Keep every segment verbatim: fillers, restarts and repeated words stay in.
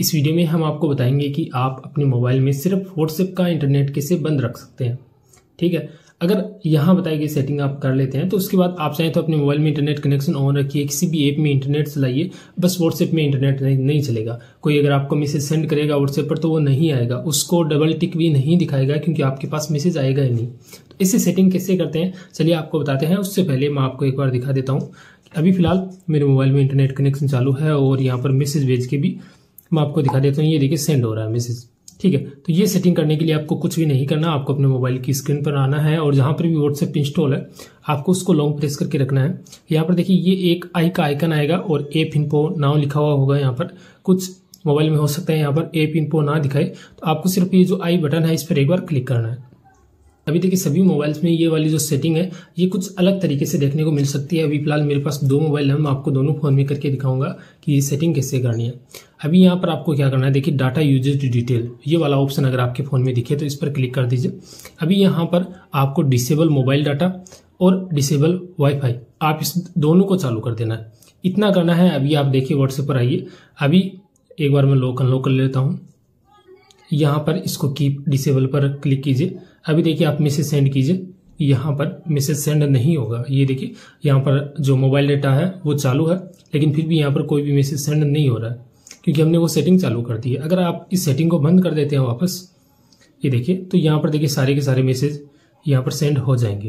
इस वीडियो में हम आपको बताएंगे कि आप अपने मोबाइल में सिर्फ व्हाट्सएप का इंटरनेट कैसे बंद रख सकते हैं। ठीक है, अगर यहाँ बताई गई सेटिंग आप कर लेते हैं तो उसके बाद आप चाहें तो अपने मोबाइल में इंटरनेट कनेक्शन ऑन रखिए, किसी भी ऐप में इंटरनेट चलाइए, बस व्हाट्सएप में इंटरनेट नहीं, नहीं चलेगा। कोई अगर आपको मैसेज सेंड करेगा व्हाट्सएप पर तो वो नहीं आएगा, उसको डबल टिक भी नहीं दिखाएगा क्योंकि आपके पास मैसेज आएगा ही नहीं। तो इसे सेटिंग कैसे करते हैं चलिए आपको बताते हैं। उससे पहले मैं आपको एक बार दिखा देता हूँ। अभी फिलहाल मेरे मोबाइल में इंटरनेट कनेक्शन चालू है और यहाँ पर मैसेज भेज के भी मैं आपको दिखा देता हूँ। ये देखिए सेंड हो रहा है मैसेज। ठीक है, तो ये सेटिंग करने के लिए आपको कुछ भी नहीं करना, आपको अपने मोबाइल की स्क्रीन पर आना है और जहां पर भी व्हाट्सएप इंस्टॉल है आपको उसको लॉन्ग प्रेस करके रखना है। यहाँ पर देखिए ये एक आई का आइकन आएगा और ऐप इन्फो नाउ लिखा हुआ होगा। यहाँ पर कुछ मोबाइल में हो सकता है यहाँ पर ऐप इन्फो ना दिखाए, तो आपको सिर्फ ये जो आई बटन है इस पर एक बार क्लिक करना है। अभी देखिए सभी मोबाइल्स में ये वाली जो सेटिंग है ये कुछ अलग तरीके से देखने को मिल सकती है। अभी फिलहाल मेरे पास दो मोबाइल है, मैं आपको दोनों फोन में करके दिखाऊंगा कि ये सेटिंग कैसे करनी है। अभी यहाँ पर आपको क्या करना है, देखिए डाटा यूजेज डिटेल ये वाला ऑप्शन अगर आपके फोन में दिखे तो इस पर क्लिक कर दीजिए। अभी यहाँ पर आपको डिसेबल मोबाइल डाटा और डिसेबल वाईफाई आप इस दोनों को चालू कर देना है, इतना करना है। अभी आप देखिए व्हाट्सएप पर आइए, अभी एक बार मैं लॉक अनलॉक कर लेता हूँ। यहाँ पर इसको कीप डिसेबल पर क्लिक कीजिए। अभी देखिए आप मैसेज सेंड कीजिए, यहाँ पर मैसेज सेंड नहीं होगा। ये देखिए यहाँ पर जो मोबाइल डेटा है वो चालू है लेकिन फिर भी यहाँ पर कोई भी मैसेज सेंड नहीं हो रहा है क्योंकि हमने वो सेटिंग चालू कर दी है। अगर आप इस सेटिंग को बंद कर देते हैं वापस, ये देखिए तो यहाँ पर देखिए सारे के सारे मैसेज यहाँ पर सेंड हो जाएंगे।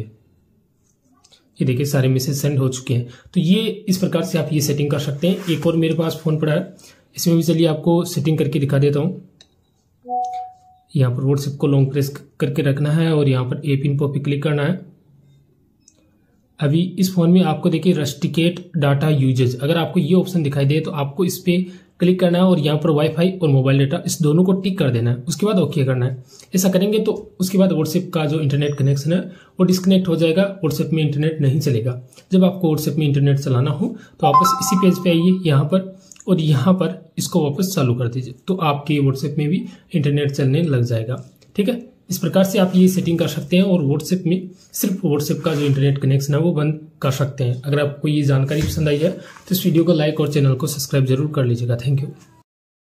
ये देखिए सारे मैसेज सेंड हो चुके हैं। तो ये इस प्रकार से आप ये सेटिंग कर सकते हैं। एक और मेरे पास फोन पड़ा है, इसमें भी चलिए आपको सेटिंग करके दिखा देता हूँ। यहाँ पर व्हाट्सएप को लॉन्ग प्रेस करके रखना है और यहाँ पर ऐप इन्फो पे क्लिक करना है। अभी इस फोन में आपको देखिए रस्टिकेट डाटा यूजेज, अगर आपको ये ऑप्शन दिखाई दे तो आपको इस पे क्लिक करना है और यहाँ पर वाईफाई और मोबाइल डेटा इस दोनों को टिक कर देना है। उसके बाद ओके करना है। ऐसा करेंगे तो उसके बाद व्हाट्सएप का जो इंटरनेट कनेक्शन है वो डिस्कनेक्ट हो जाएगा, व्हाट्सएप में इंटरनेट नहीं चलेगा। जब आपको व्हाट्सएप में इंटरनेट चलाना हो तो वापस इसी पेज पे आइए यहाँ पर और यहाँ पर इसको वापस चालू कर दीजिए, तो आपके व्हाट्सएप में भी इंटरनेट चलने लग जाएगा। ठीक है, इस प्रकार से आप ये सेटिंग कर सकते हैं और व्हाट्सएप में सिर्फ व्हाट्सएप का जो इंटरनेट कनेक्शन है वो बंद कर सकते हैं। अगर आपको ये जानकारी पसंद आई है तो इस वीडियो को लाइक और चैनल को सब्सक्राइब जरूर कर लीजिएगा। Thank you.